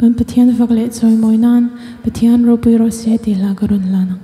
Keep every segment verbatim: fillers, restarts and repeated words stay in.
kan pathian vakle choi moinan pathian ro pui ro se ti la karun lana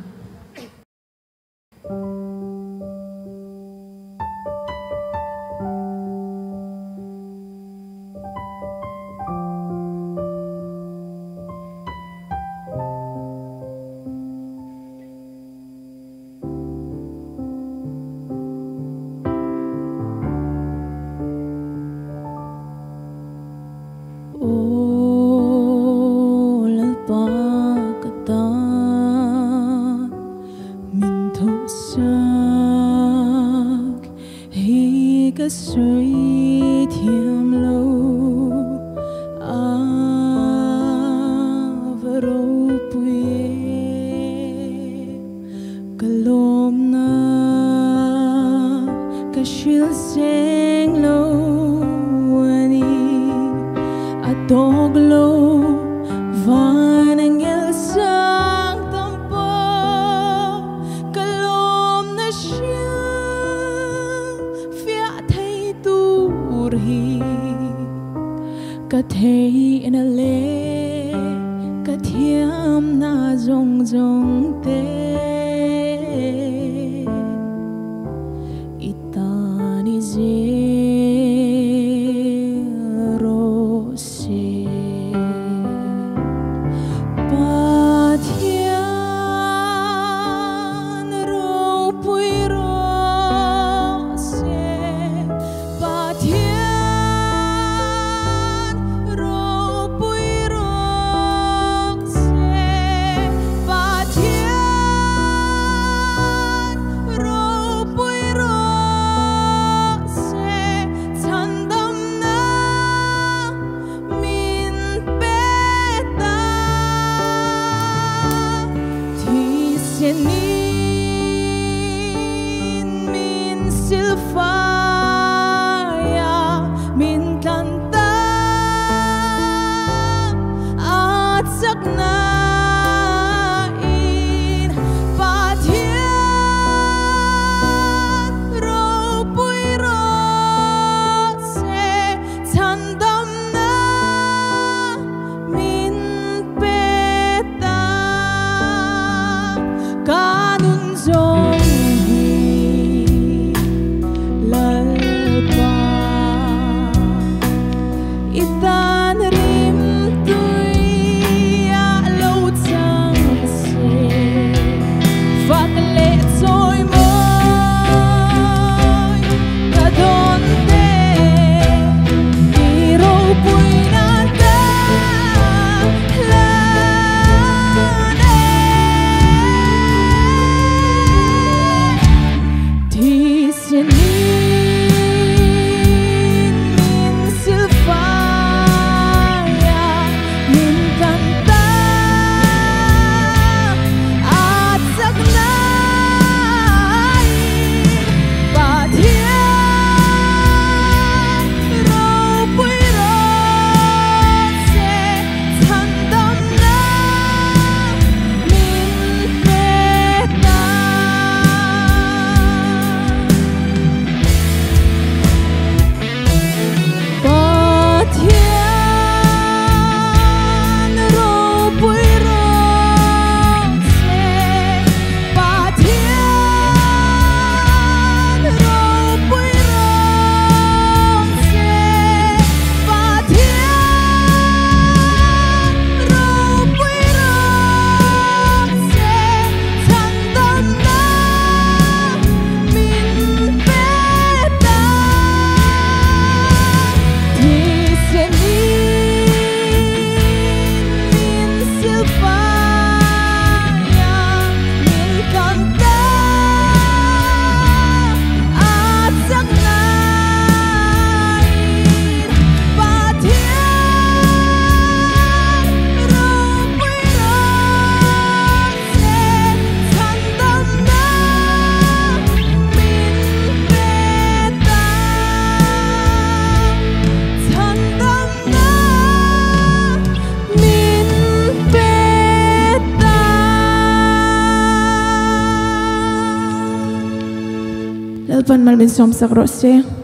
suy thiêm lâu à vỡ râu bùi cả lôm na cả shil sen lâu ani a dog lâu van angel sang tampo cả lôm na shil cả thấy na lệ cả thiam na rong rong te itani zero se pa thian ro pui ro se pa thian Silfaya min kanta at saknain pathian ro pui ro se thandam na min peta kanun zong itan rim tui a lo chang se vak le choi moi ka don te ni ro pui na ta la ne thi se ni Pan mal min som sak ro se